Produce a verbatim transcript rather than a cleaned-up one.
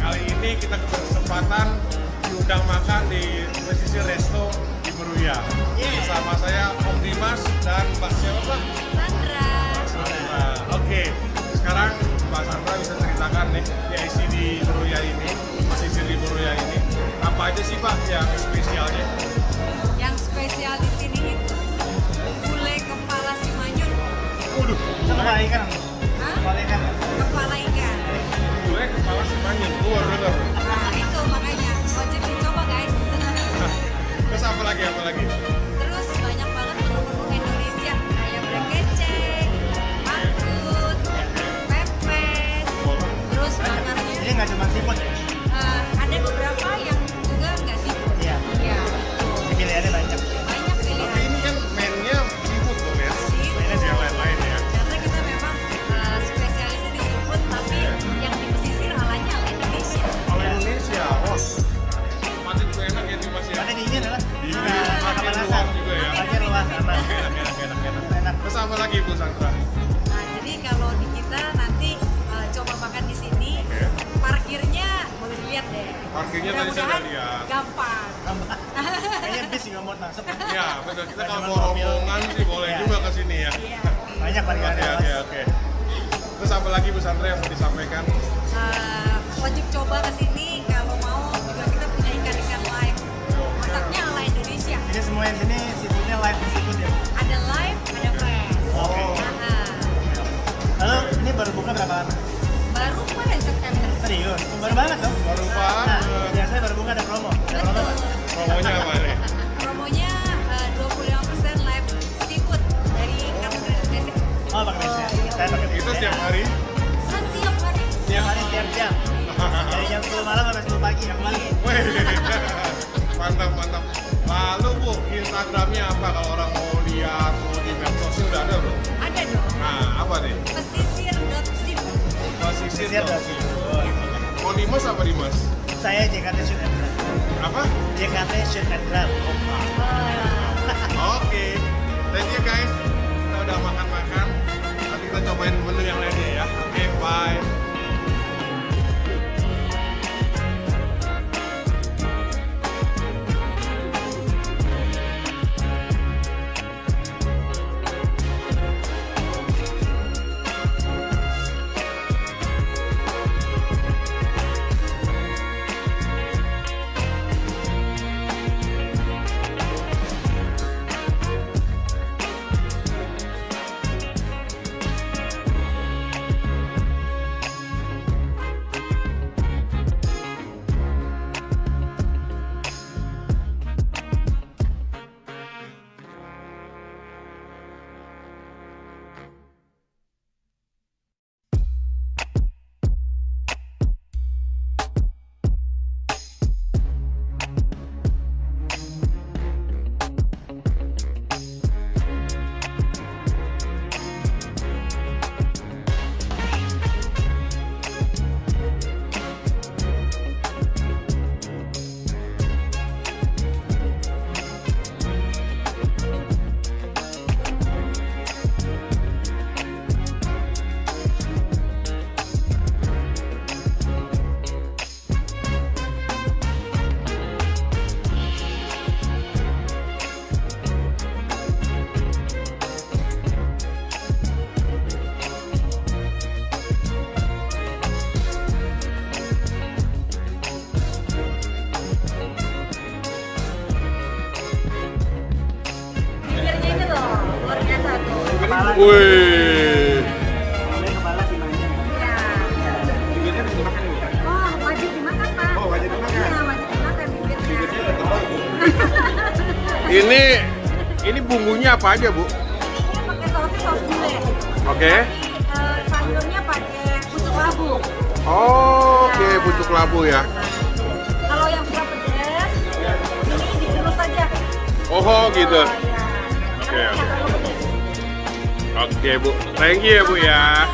Kali ini kita berkesempatan diundang makan di Pesisir Resto di Meruya. Yeah. Bersama saya Om Dimas dan Mbak siapa Pak? Sandra. Sandra. Oke, sekarang Mbak Sandra bisa ceritakan nih di I C di Meruya ini, Pesisir di Meruya ini, apa aja sih Pak yang spesialnya? Yang spesial di sini itu gulai kepala si manyun. Waduh, kepala ikan. Hah? Kepala ikan. Kepala ikan. Gulai kepala si manyun, luar bener. Nah itu makanya wajib dicoba guys. Terus apa lagi apa lagi? Terus banyak banget menu-menu Indonesia kayak brekeceng, mangkut, pepes. Terus makanannya. Jadi nggak cuma seafood ya? Uh, ada beberapa yang juga nggak seafood. Iya. Ya. Pilihannya banyak. Banyak Tapi pilihan. ini kan mainnya seafood dong ya? Seafood. Mainnya yang lain-lain ya? Karena kita memang uh, spesialisnya di seafood, tapi yang di pesisir alanya ala Indonesia. Kalau Indonesia, bos, tempatnya juga enak ya nih Mas ya? Ada dingin kan? Dingin, Nah, makin kapanasan. luas juga ya? Makin luas aman. Enak, enak, enak, enak. Enak. Terus apa lagi Bu Sandra? Nah, jadi kalau di kita nanti uh, coba makan di sini, Oke. parkirnya boleh dilihat deh. Parkirnya tadi saya Mudah-mudahan udah lihat. gampang. Kayaknya bis juga mau masuk. Ya, betul. Kita kalau Cuma mau mobil. rombongan sih boleh Iya. juga ke sini ya. Iya. Banyak Oke, parkirannya. oke, oke. Terus apa lagi Bu Sandra yang mau disampaikan? Uh, wajib coba ke sini kalau mau juga kita punya ikan-ikan live. Masaknya ala Indonesia. Jadi semua yang sini seafoodnya live seafood ya. Ada live, ada fresh. Oh. Nah, Lalu ini baru buka berapa lama? baru kemarin September. Serius? Baru banget dong. Baru Nah, banget. biasanya baru buka ada promo. Ada promo Betul. nggak? Promonya apa nih? Promonya uh, dua puluh lima persen live seafood dari kartu kredit basic. Oh, pakai bis ya. Iya. Saya pakai bis. Itu setiap hari? Setiap hari. Setiap hari, setiap jam. Dari jam sepuluh malam sampai sepuluh pagi, aku balik. Wih, mantap, mantap. Lalu Bu, Instagramnya apa kalau orang mau lihat, mau di medsosnya udah ada belum? Ada dong. Nah, apa nih? Pesisir dot seafood. Pesisir Siap dong. gak sih? Oh, Mau Dimas apa Dimas? saya J K T Shoot and Grab. Apa? J K T Shoot and Grab. Oke, thank you guys. Kita udah makan-makan. Nanti kita cobain menu yang lainnya ya. Oke, bye. Bibirnya ini loh, luar biasa tuh. Kepala. Wih. Ini kepala si manyun. Ya. Bibirnya bisa makan Bu? Oh, wajib dimakan Pak. Oh, wajib dimakan. Iya, wajib dimakan bibirnya. Ini ini bumbunya apa aja Bu? Ini pakai sausnya saus gulai. Oke. Tapi uh, sayurnya pakai pucuk labu. Oh, oke, pucuk labu ya. Kalau yang suka pedas, ini digerus saja. Oh, gitu. Oh, ya. Oke. Karena nggak terlalu pedas. Oke Bu, thank you ya Bu ya.